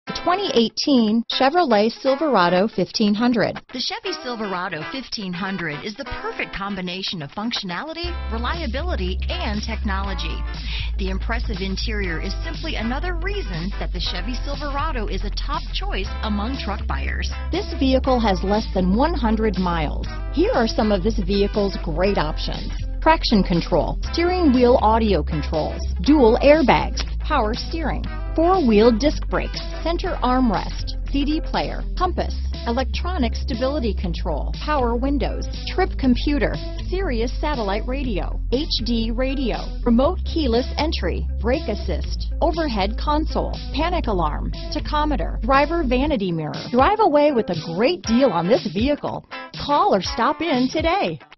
2018 Chevrolet Silverado 1500. The Chevy Silverado 1500 is the perfect combination of functionality, reliability, and technology. The impressive interior is simply another reason that the Chevy Silverado is a top choice among truck buyers. This vehicle has less than 100 miles. Here are some of this vehicle's great options: traction control, steering wheel audio controls, dual airbags, power steering, four-wheel disc brakes, center armrest, CD player, compass, electronic stability control, power windows, trip computer, Sirius satellite radio, HD radio, remote keyless entry, brake assist, overhead console, panic alarm, tachometer, driver vanity mirror. Drive away with a great deal on this vehicle. Call or stop in today.